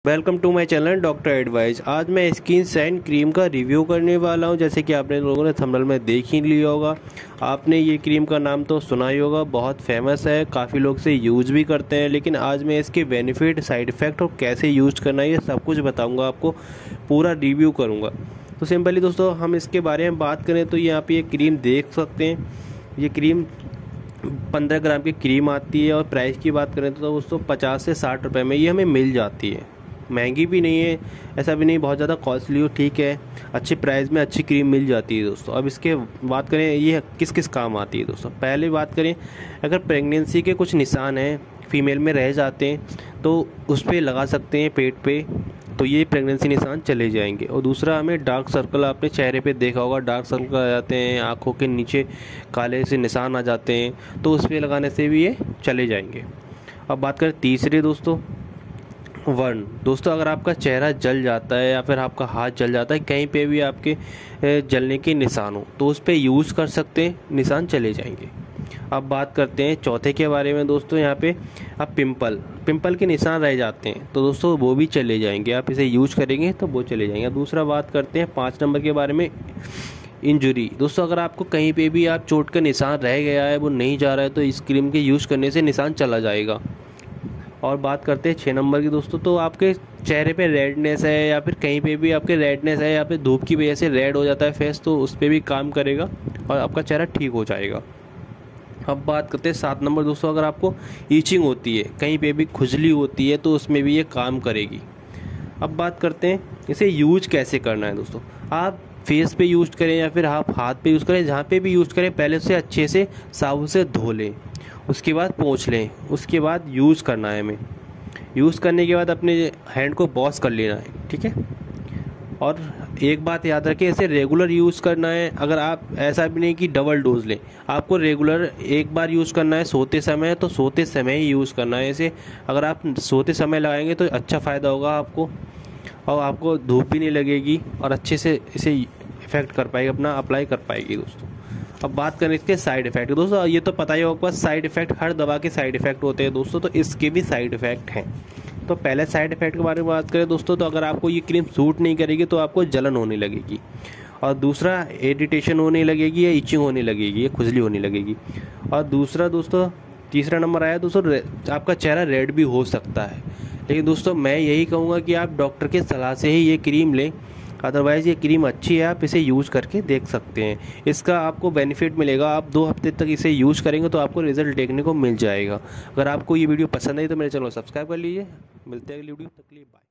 Welcome to my channel doctor advice. आज मैं skin shine cream का रिव्यू करने वाला हूं। जैसे कि आपने लोगों ने थंबनेल में देख ही लिया होगा। आपने ये क्रीम का नाम तो सुना ही होगा, बहुत फेमस है, काफ़ी लोग से यूज़ भी करते हैं। लेकिन आज मैं इसके बेनिफिट, साइड इफ़ेक्ट और कैसे यूज़ करना है ये सब कुछ बताऊँगा, आपको पूरा रिव्यू करूँगा। तो सिंपली दोस्तों हम इसके बारे में बात करें तो यहाँ पर ये क्रीम देख सकते हैं। ये क्रीम 15 ग्राम की क्रीम आती है और प्राइस की बात करें तो दोस्तों 50 से 60 रुपये में ये हमें मिल जाती है। महंगी भी नहीं है, ऐसा भी नहीं बहुत ज़्यादा कॉस्टली हो, ठीक है, अच्छी प्राइस में अच्छी क्रीम मिल जाती है दोस्तों। अब इसके बात करें ये किस किस काम आती है दोस्तों। पहले बात करें, अगर प्रेगनेंसी के कुछ निशान हैं फीमेल में रह जाते हैं तो उस पर लगा सकते हैं पेट पे, तो ये प्रेगनेंसी निशान चले जाएंगे। और दूसरा, हमें डार्क सर्कल, आपने चेहरे पे देखा होगा डार्क सर्कल आ जाते हैं, आँखों के नीचे काले से निशान आ जाते हैं, तो उस पर लगाने से भी ये चले जाएंगे। अब बात करें तीसरे दोस्तों, वर्ण। दोस्तों अगर आपका चेहरा जल जाता है या फिर आपका हाथ जल जाता है, कहीं पे भी आपके जलने के निशान हो तो उस पर यूज़ कर सकते हैं, निशान चले जाएंगे। अब बात करते हैं चौथे के बारे में दोस्तों। यहाँ पे अब पिंपल के निशान रह जाते हैं तो दोस्तों वो भी चले जाएंगे, आप इसे यूज करेंगे तो वो चले जाएंगे। दूसरा बात करते हैं 5 नंबर के बारे में, इंजरी। दोस्तों अगर आपको कहीं पे भी आप चोट का निशान रह गया है, वो नहीं जा रहा है, तो इस क्रीम के यूज़ करने से निशान चला जाएगा। और बात करते हैं 6 नंबर की दोस्तों, तो आपके चेहरे पे रेडनेस है या फिर कहीं पे भी आपके रेडनेस है या फिर धूप की वजह से रेड हो जाता है फेस, तो उस पर भी काम करेगा और आपका चेहरा ठीक हो जाएगा। अब बात करते हैं 7 नंबर दोस्तों, अगर आपको ईचिंग होती है, कहीं पे भी खुजली होती है, तो उसमें भी ये काम करेगी। अब बात करते हैं इसे यूज कैसे करना है दोस्तों। आप फेस पे यूज करें या फिर आप हाथ पे यूज़ करें, जहाँ पे भी यूज़ करें पहले उसे अच्छे से साबुन से धो लें, उसके बाद पोंछ लें, उसके बाद यूज़ करना है हमें। यूज़ करने के बाद अपने हैंड को वॉश कर लेना है, ठीक है। और एक बात याद रखें, इसे रेगुलर यूज़ करना है। अगर आप ऐसा भी नहीं कि डबल डोज लें, आपको रेगुलर एक बार यूज़ करना है सोते समय, तो सोते समय ही यूज़ करना है इसे। अगर आप सोते समय लगाएंगे तो अच्छा फ़ायदा होगा आपको, और आपको धूप भी नहीं लगेगी और अच्छे से इसे इफ़ेक्ट कर पाएगी, अपना अप्लाई कर पाएगी दोस्तों। अब बात करें इसके साइड इफ़ेक्ट दोस्तों, ये तो पता ही होगा, साइड इफ़ेक्ट, हर दवा के साइड इफ़ेक्ट होते हैं दोस्तों, तो इसके भी साइड इफ़ेक्ट हैं। तो पहले साइड इफ़ेक्ट के बारे में बात करें दोस्तों, तो अगर आपको ये क्रीम सूट नहीं करेगी तो आपको जलन होने लगेगी, और दूसरा इरिटेशन होने लगेगी या इचिंग होने लगेगी या खुजली होने लगेगी। और दूसरा दोस्तों, तीसरा नंबर आया दोस्तों, आपका चेहरा रेड भी हो सकता है। लेकिन दोस्तों मैं यही कहूँगा कि आप डॉक्टर के सलाह से ही ये क्रीम लें, अदरवाइज़ ये क्रीम अच्छी है, आप इसे यूज़ करके देख सकते हैं। इसका आपको बेनिफिट मिलेगा, आप 2 हफ्ते तक इसे यूज़ करेंगे तो आपको रिजल्ट देखने को मिल जाएगा। अगर आपको ये वीडियो पसंद आई तो मेरे चैनल को सब्सक्राइब कर लीजिए। मिलते हैं अगली वीडियो तक के लिए, बाय।